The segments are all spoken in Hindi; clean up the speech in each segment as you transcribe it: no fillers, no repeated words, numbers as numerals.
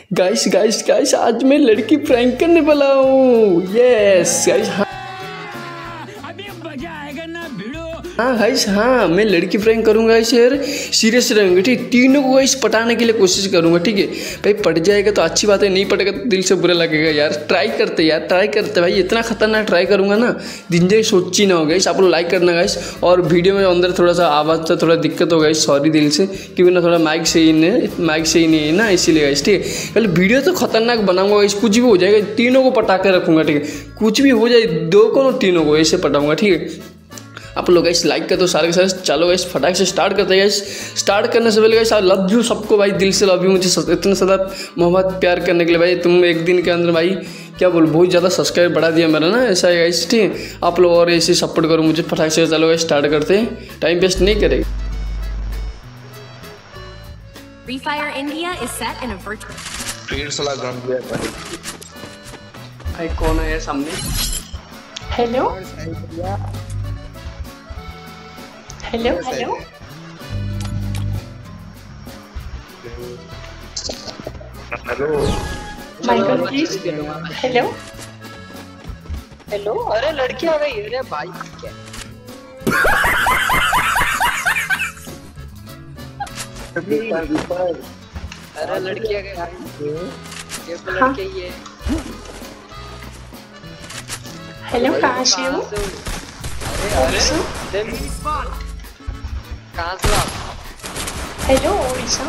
गाइस गाइस गाइस आज मैं लड़की प्रैंक करने वाला हूँ। यस गाइस हाँ गाइस हाँ मैं लड़की प्रैंक करूँगा गाइस यार, सीरियस रहेंगे ठीक। तीनों को गाइस पटाने के लिए कोशिश करूँगा ठीक है भाई। पट जाएगा तो अच्छी बात है, नहीं पटेगा तो दिल से बुरा लगेगा यार। ट्राई करते भाई, इतना खतरनाक ट्राई करूँगा ना जिंदगी सोची ना हो गाइस। आप लोग लाइक करना गाइस, और वीडियो में अंदर थोड़ा सा आवाज़ का थोड़ा दिक्कत हो गाइस, सॉरी दिल से, क्योंकि ना थोड़ा माइक सही नहीं है ना, इसीलिए गाइस ठीक है। कल वीडियो तो खतरनाक बनाऊंगा गाइस, कुछ भी हो जाएगा तीनों को पटा के रखूँगा ठीक है। कुछ भी हो जाए दो को तीनों को ऐसे पटाऊंगा ठीक है। आप लोग गाइस लाइक कर दो सारे के सारे। चलो गाइस फटाक से स्टार्ट करते हैं गाइस। स्टार्ट करने से पहले गाइस आई लव यू सबको भाई, दिल से लव यू। मुझे इतना ज़्यादा मोहब्बत प्यार करने के लिए भाई, तुम एक दिन के अंदर भाई क्या बोल बहुत ज़्यादा सब्सक्राइब बढ़ा दिया मेरा ना, ऐसा है गाइस ठीक है। आप लोग और ऐसे सपोर्ट करो मुझे फटाक से। चलो गाइस स्टार्ट करते हैं, टाइम वेस्ट नहीं करेंगे। Free Fire India is set in a virtual. भाई कौन है सामने? Hello hello hello hello Michael please. Hello hello, अरे लड़की आ गई। अरे भाई क्या अरे लड़की आ गई, ये तो लड़की ही है। हेलो कहाँ से हो? अरे कहाँ से आप? हेलो ओडिशा।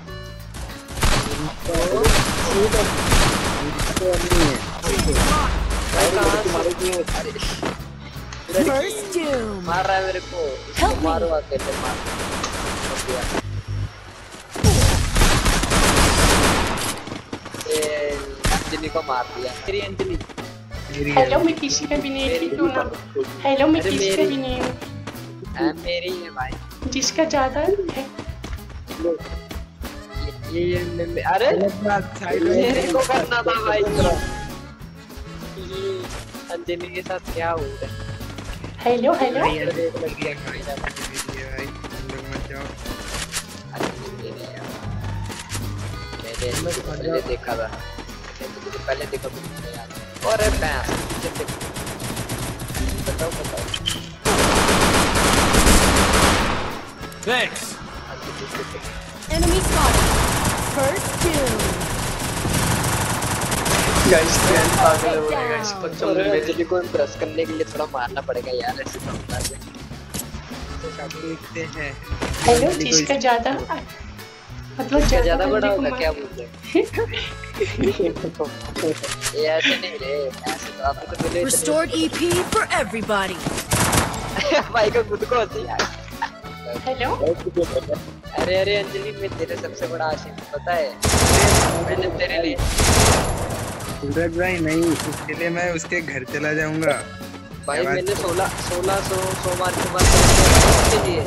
मार रहा है मेरे को, इसको मारो अकेले मार। अंजलि को मार दिया। मेरी अंजलि। हेलो मैं किसी का भी नहीं ठीक हूँ ना। हेलो मैं किसी का भी नहीं हूँ। मेरी है भाई, जिसका ज्यादा है। ये अरे मेरे को करना था भाई। अंजलि के साथ क्या हो रहा है? हेलो हेलो मैंने देखा था, पहले देखा और बताओ Thanks. Enemy spotted. First kill. Guys trend पागल हो गया गाइस। बच्चों में अंजलि को इम्प्रेस करने के लिए थोड़ा मारना पड़ेगा यार, ऐसे तो देखते हैं। हेलो जिसका ज्यादा मतलब ज्यादा बड़ा होगा क्या बोलते हैं? ये ऐसे नहीं रे, ऐसे तो आपको तो मिले। Restored EP for everybody. भाई को खुद को हंसी यार। हेलो अरे अरे अंजलि मैं तेरे सबसे बड़ा आशिक हूँ पता है। मैंने तेरे लिए सूरज भाई नहीं, उसके लिए मैं उसके घर चला जाऊंगा भाई। मैंने 1600 मार के बाद उसके लिए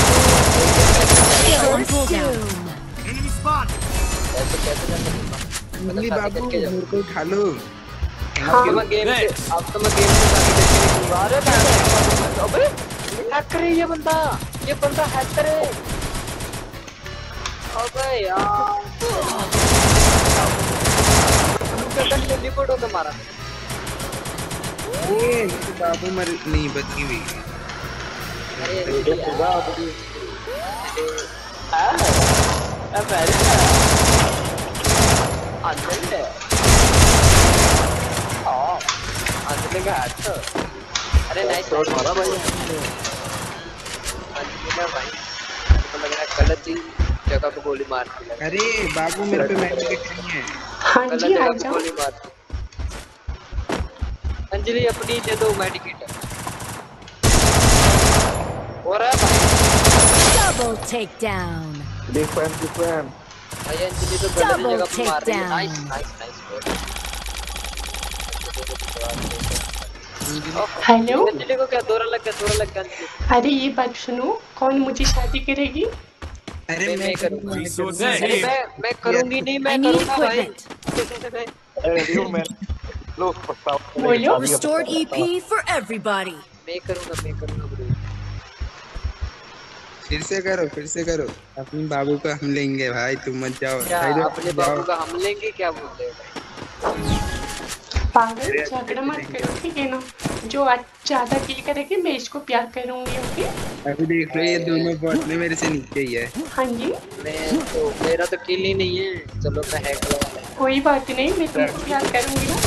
अंजलि बाबू मेरे को उठा लो। अब मैं गेम से अरे अबे हैक करे ये बंदा हैक करे। अबे यार रिपोर्ट होकर मारा। ये बाबू मर नहीं बची हुई। अरे नाइस शॉट मारा भाई। भाई तो लग रहा है गलत ही जगह पे गोली मार दी। अरे बाबू मेरे पे मेडिकेट नहीं है। हाँ जी आ जाओ। गोली मार दी। अंजलि अपनी दे दो मेडिकेट। और Double takedown. देख फैम भाई अंजलि तो गलत जगह पे मार रही है। Nice nice nice. Hello Anjali को क्या दौरा लग गया अंजलि। अरे ये बात सुनो, कौन मुझे शादी करेगी? अरे मैं करूंगा। अरे मैं करूंगी नहीं, मैं करूंगा भाई। बोलो। Restored EP for everybody. मैं करूंगा ब्रो। फिर से करो। अपने बाबू का हम लेंगे भाई, तुम मत जाओ। क्या इधर अपने जाओ। बाबू का हम लेंगे, क्या बोल रहे हो भाई? पागल झगड़ा मत करो, ठीक है ना? जो आज ज्यादा किल करेगी मैं इसको प्यार करूंगी, ओके? अभी देख लो, ये दोनों बॉट में मेरे से नीचे ही है। हाँ जी, मेरा तो किल ही नहीं है। चलो मैं हैक लगा लेता कोई बात नहीं, मैं तुमको प्यार करूंगी ना।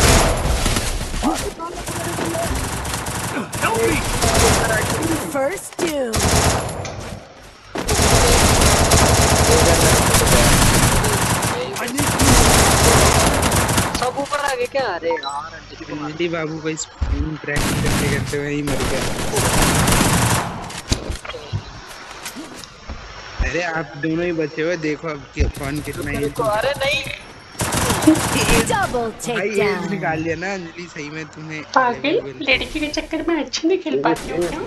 First doom. सब ऊपर आ गए क्या? अरे यार अंजलि को मार अंजलि बाबू का स्क्रीन प्रैक्टिस करते करते वही मर गया। अरे आप दोनों ही बचे हुए, देखो अब कौन कितना ही। को। अरे नहीं, Double भाई ये takedown. निकाल लिया ना अंजलि, सही में तुम्हें। पागल, लड़की के चक्कर में अच्छी नहीं खेल पाती हो क्या?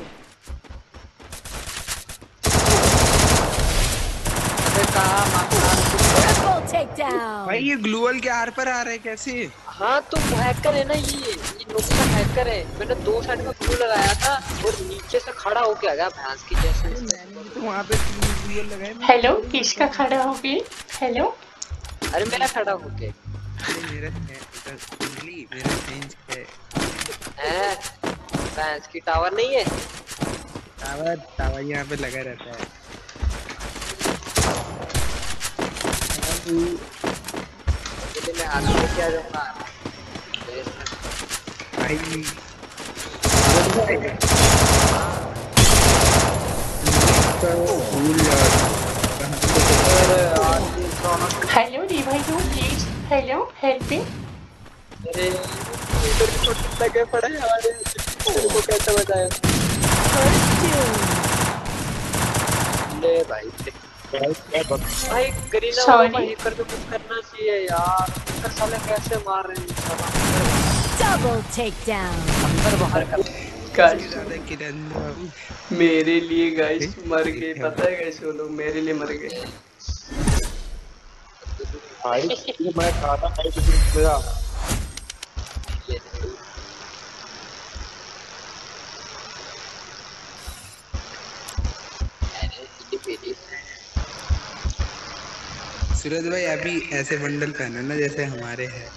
अबे कहाँ मारना? Triple takedown. भाई ये ग्लूअल के आर पर आ रहा है कैसे? हाँ तो हैकर है ना ये नोकिया हैकर है। मैंने 2 साइड में ग्लू लगाया था और नीचे से खड़ा होके आ गया भैंस की जैसे। तो वहाँ पे 3 ग्लूअल लगाए। हेलो, किसका खड़ा हो गई? हेलो, अरे मेरा खड़ा होके मेरा अंजलि मेरा चेंज है। हैं? भैंस की टावर नहीं है? टावर यहाँ पे लगा रहता है। इसलिए मैं आगे लेके आ जाऊंगा। भाई hello revive you please. Hello, help me. अरे इधर भी छोटे लगे पड़े हमारे, तेरे को कैसे बताया? First doom. ले भाई भाई करीना Sorry. को हैकर तो कुछ करना चाहिए यार। हैकर साले कैसे मार रहे हैं साला? Double takedown. अंदर बाहर कर। गाइस किरण मेरे लिए गाइस मर गए, पता है गाइस वो लोग मेरे लिए मर गए। मैं खाता नहीं कुछ मेरा। सूरज भाई अभी ऐसे बंडल पहनो ना जैसे हमारे हैं।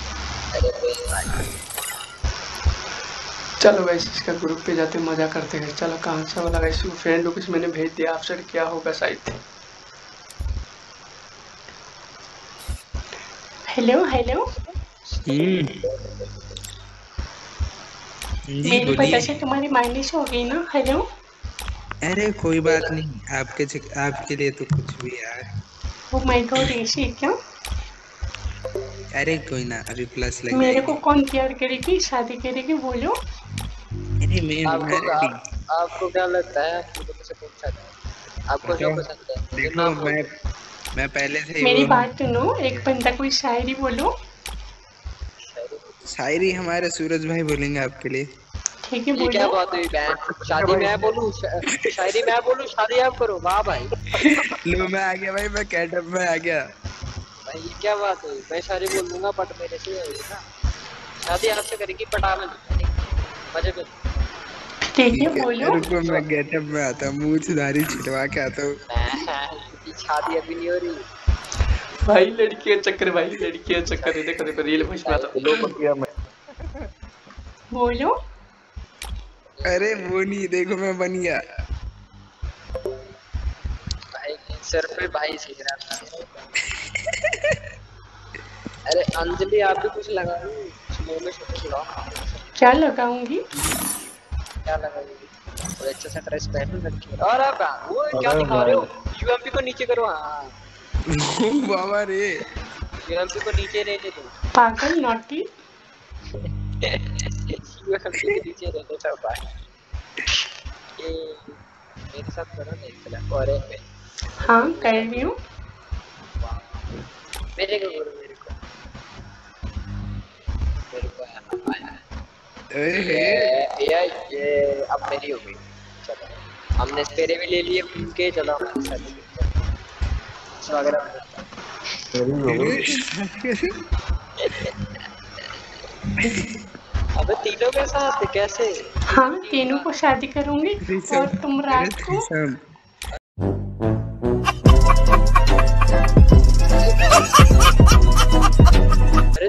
चलो गाइस इसका ग्रुप पे जाते मजा करते हैं। चलो कहाँ से वाला गाइस फ्रेंड लोकेशन मैंने भेज दिया, आपसे क्या होगा शायद। हेलो हेलो, जी मेरी वजह बोलिए। से तुम्हारी माइनस हो गई ना? हेलो, अरे कोई बात नहीं, आपके लिए तो कुछ भी यार। ओ माय गॉड, ऐसे क्या? अरे कोई ना, अभी प्लस लग मेरे जाएगी। को कौन प्यार करेगी, शादी करेगी, बोलो? अरे मैं आपको क्या लगता है? मुझसे पूछा था आपको जो पसंद है। देखो मैं पहले से ही मेरी वो बात सुनो, एक बंदा कोई शायरी बोलो। शायरी हमारे सूरज भाई बोलेंगे आपके लिए। ठीक है, ये क्या बोलो। बात हुई बहन? शादी मैं बोलूं, शायरी मैं बोलूं, शादी आप करो। वाह भाई, लो मैं आ गया भाई, मैं कैटअप में आ गया भाई ये क्या बात हुई? मैं शायरी बोल दूंगा बट मेरे से होगी ना। शादी आपसे करेगी पटाना नहीं, मजे में। ठीक है, बोलो। रुको मैं गेटअप में आता हूँ, मूंछ दाढ़ी छिटवा के आता हूँ। शादी अभी नहीं हो रही भाई लड़की का चक्कर, भाई लड़की का चक्कर है। देखो देखो रील भूस में आता बोलो। अरे वो नहीं, देखो मैं बन गया। भाई सर पे भाई सीख रहा था। अरे अंजलि आप भी कुछ लगा लो, स्लो में लगाओ। क्या लगाऊंगी? क्या लगाओगी? और अच्छा सा ड्रेस पहनो लड़की। और आप वो क्या दिखा रहे हो? यूएमपी को नीचे करो। हाँ बाबा रे, यूएमपी को नीचे रहने दो। पागल, नॉटी। यूएमपी के नीचे रहने दो भाई। ये मेरे साथ करो ना एक तरह और एक। हाँ कर रही हूँ। मेरे को करो, मेरे को ये अब मेरी हो गई। चलो हमने स्पेरे भी ले लिए उनके। चलो हमारे साथ स्वागत अबे तीनों के साथ कैसे? हाँ, तीनों को शादी करूंगी और तुम रात को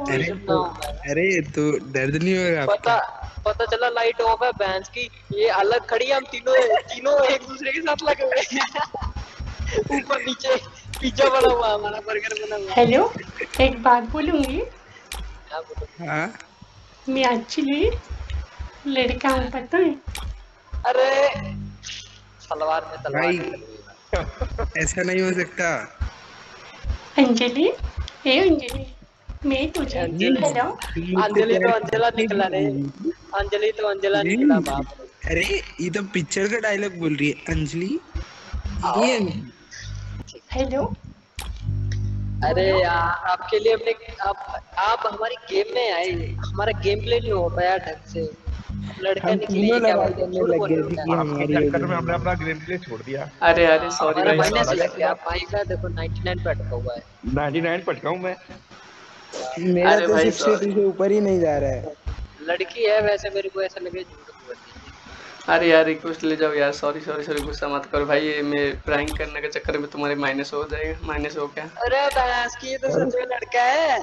अरे सुनना हूँ मैं। अरे तो दर्द नहीं होगा आपको? पता चला लाइट ऑफ है भैंस की, ये अलग खड़ी है, हम तीनों तीनों एक दूसरे के साथ लगे हुए हैं। ऊपर नीचे पिज्जा बना हुआ है, हमारा बर्गर बना हुआ है। हेलो, एक बात बोलूंगी। क्या बोलो? हाँ मैं एक्चुअली लड़का हूँ, पता है? अरे सलवार में तलवार भाई। निकल गई है। ऐसा नहीं हो सकता। अंजलि, हे अंजलि, मैं तुझे हेलो। अंजलि तो अंजला निकला रे, अंजलि तो अंजला निकला बाप रे। अरे ये तो पिक्चर का डायलॉग बोल रही है अंजलि। ये हेलो, अरे यार आपके लिए हमने आप हमारी गेम में आए, हमारा गेम प्ले नहीं हो पाया ढंग से, लड़का हम निकले तीनों क्या लड़ाई बोलते हैं, करने झूठ लग बोल गए रहे हो थे क्या? कि हमारी चक्कर होगी। में हमने अपना गेम प्ले छोड़ दिया। अरे सॉरी हमारा भाई माइनस सॉरी। लग गया, भाई का देखो 99 पे अटका हुआ है। 99 पटका हूँ मैं। मेरा अरे तो भाई 62 से ऊपर ही नहीं जा रहा है। लड़की है वैसे, मेरे को ऐसा लगे झूठ बोल रही है। अरे यार रिक्वेस्ट ले जाओ यार, सॉरी सॉरी सॉरी, गुस्सा मत करो भाई, ये मैं प्रैंक करने के चक्कर में तुम्हारे माइनस हो जाएगा। माइनस हो क्या? अरे भैंस की, ये तो सच में लड़का है।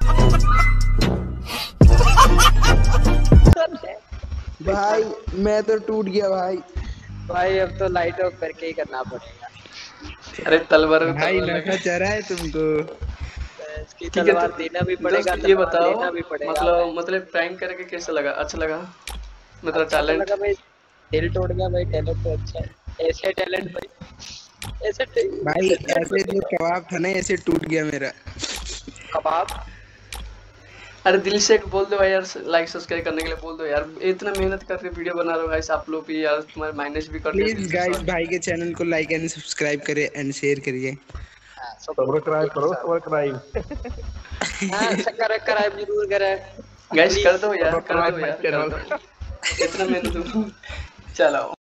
भाई मैं तो टूट गया भाई। भाई अब तो लाइट ऑफ करके ही करना पड़ेगा। अरे तलवार भाई नशा चढ़ा है तुमको। भैंस की ठीक है तलवार तो देना भी पड़ेगा, दोस्त ये तलवार बताओ, लेना भी पड़ेगा। मतलब प्रैंक करके कैसा लगा? अच्छा लगा? मतलब अच्छा तो टैलेंट? लगा भाई, दिल टूट गया भाई, टैलेंट तो अच्छा है। ऐसे टैलेंट भाई, ऐसे भाई ऐसे जो कबाब था ना, ऐसे टूट गया मेरा। कबाब। अरे दिल से बोल दो भाई यार, लाइक सब्सक्राइब करने के लिए बोल दो यार, इतना मेहनत करके वीडियो बना रहे हो गाइस, आप लोग भी यार, तुम्हारे माइनस भी कर दिया। प्लीज गाइस भाई के चैनल को लाइक एंड सब्सक्राइब करें एंड शेयर करिए। सब्सक्राइब करो, सब्सक्राइब। हाँ सब्सक्राइब जरूर करें गाइस कर दो यार, कर दो सब्सक्राइब यार, चैनल। कर दो। इतना मेहनत चलो।